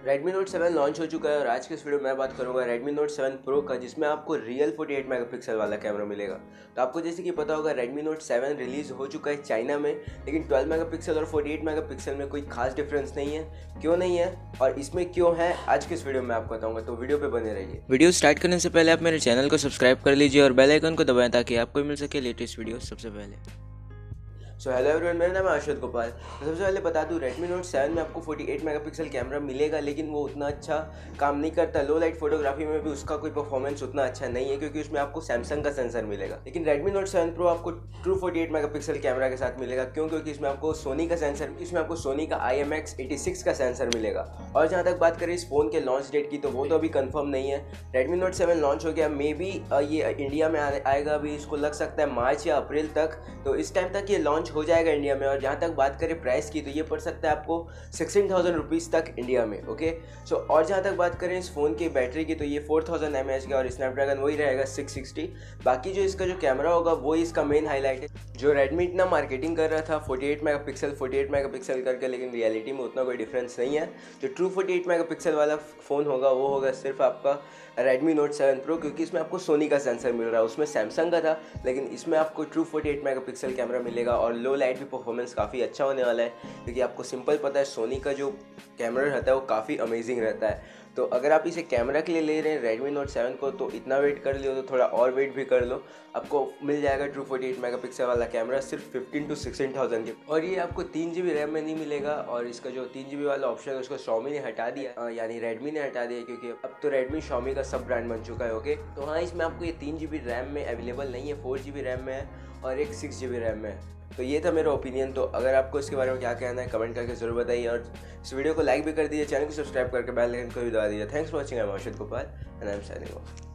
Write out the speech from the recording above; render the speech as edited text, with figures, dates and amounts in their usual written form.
Redmi Note 7 launch हो चुका है और आज के इस वीडियो में मैं बात करूंगा Redmi Note 7 Pro का, जिसमें आपको रियल 48 मेगापिक्सल वाला कैमरा मिलेगा। तो आपको जैसे कि पता होगा Redmi Note 7 रिलीज़ हो चुका है चाइना में, लेकिन 12 मेगापिक्सल और 48 मेगापिक्सल में कोई खास डिफरेंस नहीं है। क्यों नहीं है और इसमें क्यों है, आज के इस वीडियो में आपको बताऊंगा, तो वीडियो पे बने रहिए। वीडियो स्टार्ट करने से पहले आप मेरे चैनल को सब्सक्राइब कर लीजिए और बेल आइकन को दबाएं ताकि आपको मिल सके लेटेस्ट वीडियो सबसे पहले। सो हेलो एवरीवन, मेरा नाम है आशुत गोपाल। तो सबसे पहले बता दूं, Redmi Note 7 में आपको 48 मेगापिक्सल कैमरा मिलेगा, लेकिन वो उतना अच्छा काम नहीं करता। लो लाइट फोटोग्राफी में भी उसका कोई परफॉर्मेंस उतना अच्छा नहीं है, क्योंकि उसमें आपको सैमसंग का सेंसर मिलेगा। लेकिन Redmi Note 7 Pro आपको ट्रू 48 मेगापिक्सल कैमरा के साथ मिलेगा। क्यों? क्योंकि इसमें आपको सोनी का IMX86 का सेंसर मिलेगा। और जहाँ तक बात करें इस फ़ोन के लॉन्च डेट की, तो वो तो अभी कंफर्म नहीं है। Redmi Note 7 लॉन्च हो गया, मे बी ये इंडिया में आएगा अभी, इसको लग सकता है मार्च या अप्रैल तक। तो इस टाइम तक ये लॉन्च हो जाएगा इंडिया में। और जहाँ तक बात करें प्राइस की, तो ये पड़ सकता है आपको 16,000 रुपीज़ तक इंडिया में। ओके सो और जहाँ तक बात करें इस फ़ोन की बैटरी की, तो ये 4000 mAh का और स्नैपड्रैगन वही रहेगा 660। बाकी जो इसका जो कैमरा होगा वो इसका मेन हाईलाइट है। जो रेडमी इतना मार्केटिंग कर रहा था 48 मेगापिक्सल करके, लेकिन रियलिटी में उतना कोई डिफरेंस नहीं है। जो ट्रू 48 मेगापिक्सल वाला फ़ोन होगा वो होगा सिर्फ आपका Redmi Note 7 Pro, क्योंकि इसमें आपको सोनी का सेंसर मिल रहा है। उसमें सैमसंग का था, लेकिन इसमें आपको ट्रू 48 मेगापिक्सल कैमरा मिलेगा। और लो लाइट भी परफॉर्मेंस काफ़ी अच्छा होने वाला है, क्योंकि आपको सिंपल पता है सोनी का जो कैमरा रहता है वो काफ़ी अमेजिंग रहता है। तो अगर आप इसे कैमरा के लिए ले रहे हैं Redmi Note 7 को, तो इतना वेट कर लियो, तो थोड़ा और वेट भी कर लो, आपको मिल जाएगा ट्रू 48 मेगापिक्सल वाला कैमरा सिर्फ 15 to 16,000 के। और ये आपको 3 GB रैम में नहीं मिलेगा। और इसका जो 3 GB वाला ऑप्शन है उसको Xiaomi ने हटा दिया, यानी Redmi ने हटा दिया, क्योंकि अब तो Redmi Xiaomi का सब ब्रांड बन चुका है। ओके तो हाँ, इसमें आपको ये 3 GB रैम में अवेलेबल नहीं है, 4 GB रैम में है और एक 6 GB रैम में है। तो ये था मेरा ओपिनियन। तो अगर आपको इसके बारे में क्या कहना है कमेंट करके जरूर बताइए, और इस वीडियो को लाइक भी कर दीजिए, चैनल को सब्सक्राइब करके बेल आइकन को भी दबा दीजिए। Thanks for watching. I am आशुत Gopal and I am signing of.